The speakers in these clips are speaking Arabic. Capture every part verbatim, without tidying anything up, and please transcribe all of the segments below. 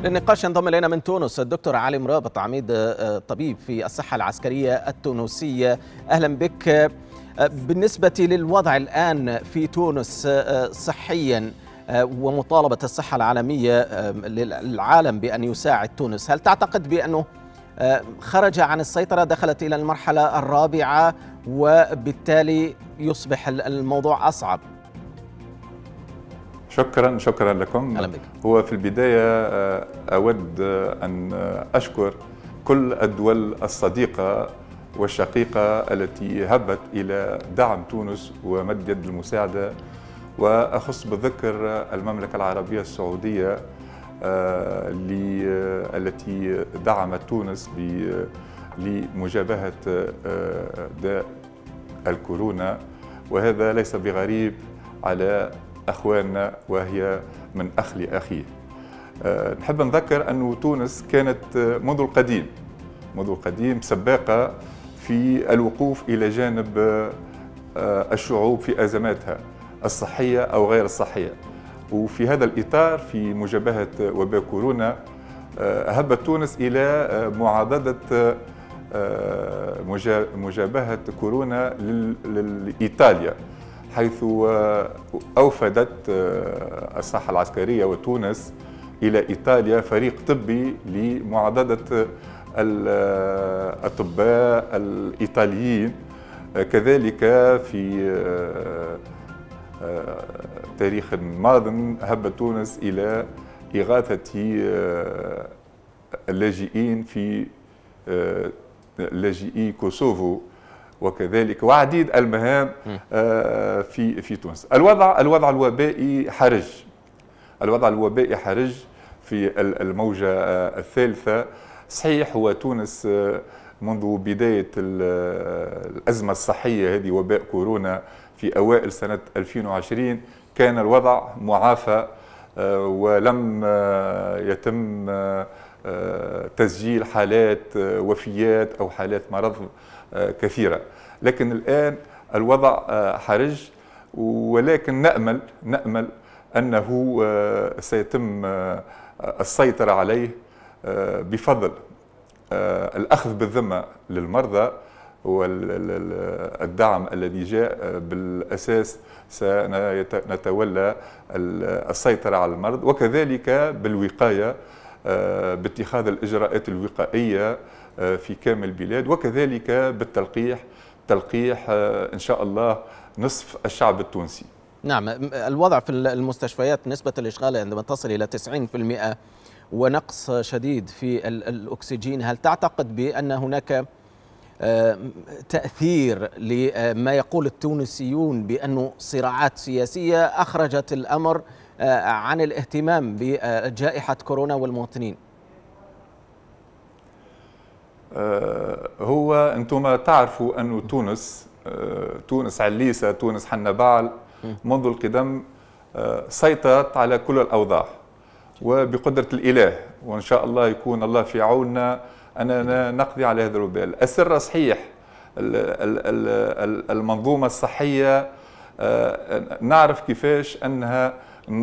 للنقاش ينضم إلينا من تونس الدكتور علي مرابط، عميد طبيب في الصحة العسكرية التونسية. أهلا بك. بالنسبة للوضع الآن في تونس صحيا ومطالبة الصحة العالمية للعالم بأن يساعد تونس، هل تعتقد بأنه خرج عن السيطرة، دخلت إلى المرحلة الرابعة وبالتالي يصبح الموضوع أصعب؟ شكرا شكرا لكم. أهلا بك. هو في البداية أود أن أشكر كل الدول الصديقة والشقيقة التي هبت إلى دعم تونس ومد يد المساعدة، وأخص بالذكر المملكة العربية السعودية التي دعمت تونس لمجابهة داء الكورونا، وهذا ليس بغريب على أخواننا وهي من أخ لأخيه. أه نحب نذكر أن تونس كانت منذ القديم منذ القديم سباقة في الوقوف إلى جانب أه الشعوب في أزماتها الصحية أو غير الصحية، وفي هذا الإطار في مجابهة وباء كورونا أه هبت تونس إلى معاضدة أه مجابهة كورونا لإيطاليا، حيث أوفدت الصحة العسكرية وتونس إلى إيطاليا فريق طبي لمعاضدة الأطباء الإيطاليين. كذلك في تاريخ ماض هبت تونس إلى إغاثة اللاجئين في لاجئي كوسوفو، وكذلك وعديد المهام في في تونس. الوضع الوضع الوبائي حرج الوضع الوبائي حرج في الموجة الثالثة. صحيح هو تونس منذ بداية الأزمة الصحية هذه وباء كورونا في أوائل سنة ألفين وعشرين كان الوضع معافى ولم يتم تسجيل حالات وفيات أو حالات مرض كثيرة، لكن الآن الوضع حرج، ولكن نأمل نأمل أنه سيتم السيطرة عليه بفضل الأخذ بالذمة للمرضى والدعم الذي جاء بالأساس. سنتولى السيطرة على المرض، وكذلك بالوقاية باتخاذ الإجراءات الوقائية في كامل البلاد، وكذلك بالتلقيح تلقيح إن شاء الله نصف الشعب التونسي. نعم، الوضع في المستشفيات نسبة الإشغال عندما تصل إلى تسعين بالمئة ونقص شديد في الأكسجين، هل تعتقد بأن هناك تأثير لما يقول التونسيون بأنه صراعات سياسية أخرجت الأمر عن الاهتمام بجائحة كورونا والمواطنين؟ هو أنتم تعرفوا أن تونس تونس عليسة، تونس حنا بعل منذ القدم سيطرت على كل الأوضاع وبقدرة الإله، وإن شاء الله يكون الله في عوننا أننا نقضي على هذا الوباء. السر صحيح المنظومة الصحية نعرف كيفاش أنها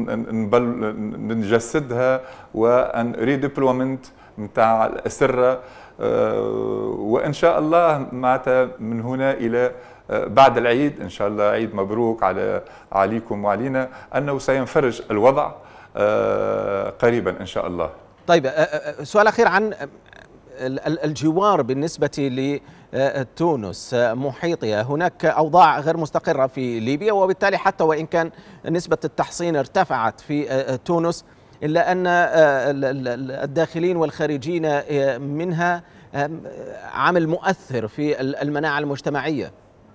نجسدها وأن ريديبلومنت متاع الأسرة، وإن شاء الله معناتها من هنا إلى بعد العيد إن شاء الله، عيد مبروك على عليكم وعلينا، أنه سينفرج الوضع قريبا إن شاء الله. طيب، سؤال أخير عن الجوار بالنسبة لتونس محيطها. هناك أوضاع غير مستقرة في ليبيا، وبالتالي حتى وإن كان نسبة التحصين ارتفعت في تونس إلا أن الداخلين والخارجين منها عامل مؤثر في المناعة المجتمعية.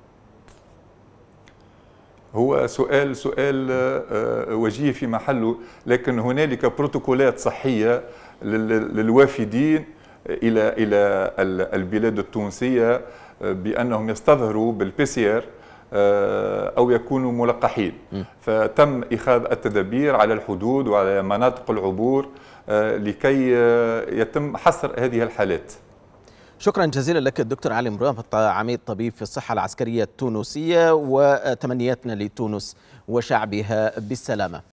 هو سؤال سؤال وجيه في محله، لكن هنالك بروتوكولات صحية للوافدين إلى إلى البلاد التونسية بأنهم يستظهروا بالبي سي ار أو يكونوا ملقحين، فتم إخاذ التدابير على الحدود وعلى مناطق العبور لكي يتم حصر هذه الحالات. شكرا جزيلا لك الدكتور علي مرابط، عميد طبيب في الصحة العسكرية التونسية، وتمنياتنا لتونس وشعبها بالسلامة.